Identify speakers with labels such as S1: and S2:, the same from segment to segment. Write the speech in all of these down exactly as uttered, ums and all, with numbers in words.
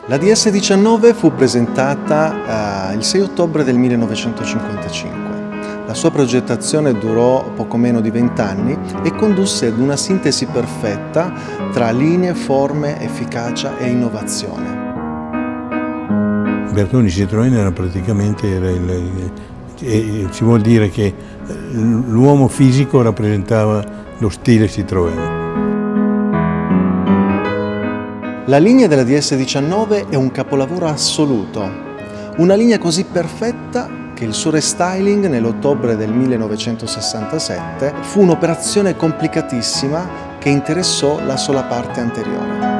S1: La D S diciannove fu presentata eh, il sei ottobre del millenovecentocinquantacinque. La sua progettazione durò poco meno di vent'anni e condusse ad una sintesi perfetta tra linee, forme, efficacia e innovazione.
S2: Bertone Citroën era praticamente, era il, il, ci vuol dire che l'uomo fisico rappresentava lo stile Citroën.
S1: La linea della D S diciannove è un capolavoro assoluto, una linea così perfetta che il suo restyling nell'ottobre del millenovecentosessantasette fu un'operazione complicatissima che interessò la sola parte anteriore.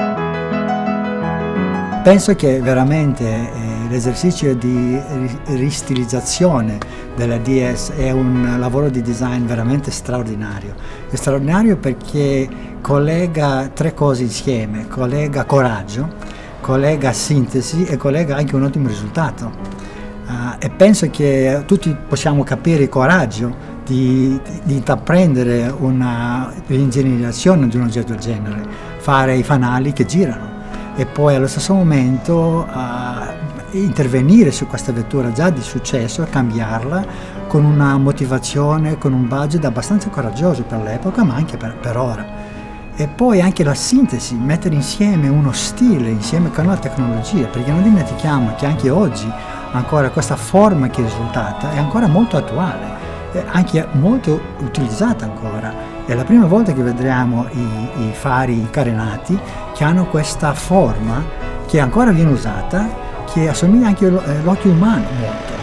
S3: Penso che veramente eh, l'esercizio di ristilizzazione della D S è un lavoro di design veramente straordinario. È straordinario perché collega tre cose insieme, collega coraggio, collega sintesi e collega anche un ottimo risultato. Uh, e penso che tutti possiamo capire il coraggio di, di intraprendere un'ingegnerizzazione di un oggetto del genere, fare i fanali che girano e poi allo stesso momento uh, intervenire su questa vettura già di successo, cambiarla con una motivazione, con un budget abbastanza coraggioso per l'epoca ma anche per, per ora. E poi anche la sintesi, mettere insieme uno stile insieme con la tecnologia, perché non dimentichiamo che anche oggi ancora questa forma che è risultata è ancora molto attuale, è anche molto utilizzata ancora. È la prima volta che vedremo i, i fari carenati che hanno questa forma che ancora viene usata, che assomiglia anche all'occhio umano molto.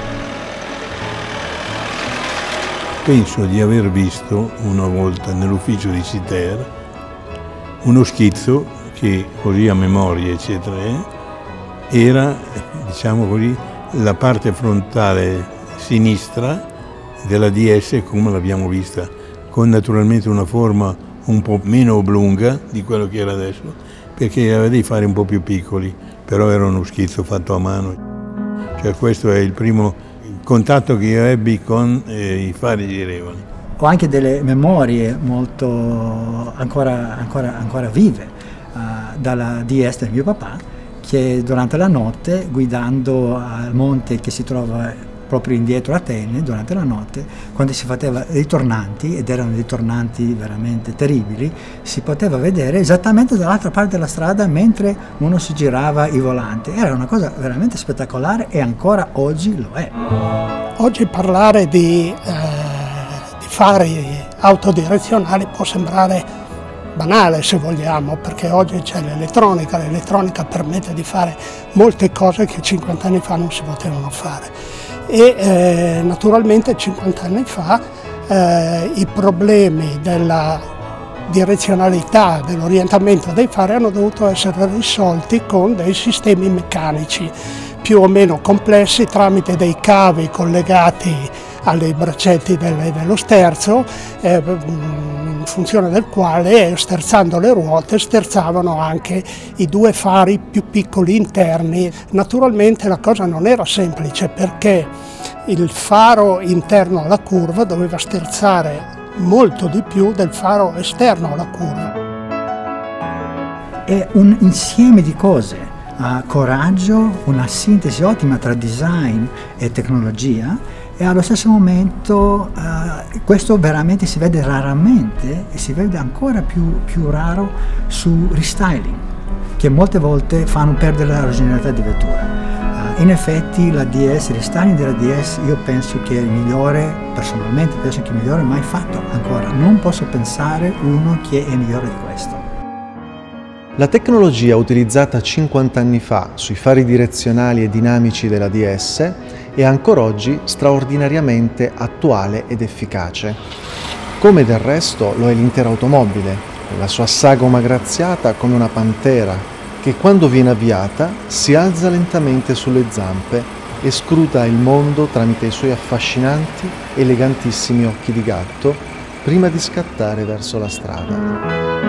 S2: Penso di aver visto una volta nell'ufficio di Citer uno schizzo che, così a memoria eccetera, era, diciamo così, la parte frontale sinistra della D S come l'abbiamo vista, con naturalmente una forma un po' meno oblunga di quello che era adesso, perché aveva dei fari un po' più piccoli, però era uno schizzo fatto a mano. Cioè questo è il primo contatto che io ebbi con eh, i fari girevoli.
S3: Ho anche delle memorie molto ancora, ancora, ancora vive uh, dalla D S del mio papà, che durante la notte, guidando al monte che si trova proprio indietro a Atene, durante la notte, quando si faceva ritornanti, ed erano ritornanti veramente terribili, si poteva vedere esattamente dall'altra parte della strada mentre uno si girava i volanti. Era una cosa veramente spettacolare e ancora oggi lo è.
S4: Oggi parlare di, eh, di fari autodirezionali può sembrare banale se vogliamo, perché oggi c'è l'elettronica, l'elettronica permette di fare molte cose che cinquanta anni fa non si potevano fare e eh, naturalmente cinquanta anni fa eh, i problemi della direzionalità, dell'orientamento dei fari hanno dovuto essere risolti con dei sistemi meccanici più o meno complessi tramite dei cavi collegati ai braccetti dello sterzo, eh, in funzione del quale, sterzando le ruote, sterzavano anche i due fari più piccoli interni. Naturalmente la cosa non era semplice perché il faro interno alla curva doveva sterzare molto di più del faro esterno alla curva.
S3: È un insieme di cose, uh, coraggio, una sintesi ottima tra design e tecnologia, e allo stesso momento uh, questo veramente si vede raramente e si vede ancora più, più raro su restyling, che molte volte fanno perdere la originalità di vettura. Uh, in effetti la D S, il restyling della D S, io penso che è il migliore, personalmente penso che è il migliore mai fatto ancora. Non posso pensare uno che è migliore di questo.
S1: La tecnologia utilizzata cinquanta anni fa sui fari direzionali e dinamici della D S è ancora oggi straordinariamente attuale ed efficace. Come del resto lo è l'intera automobile, con la sua sagoma graziata come una pantera, che quando viene avviata si alza lentamente sulle zampe e scruta il mondo tramite i suoi affascinanti, elegantissimi occhi di gatto, prima di scattare verso la strada.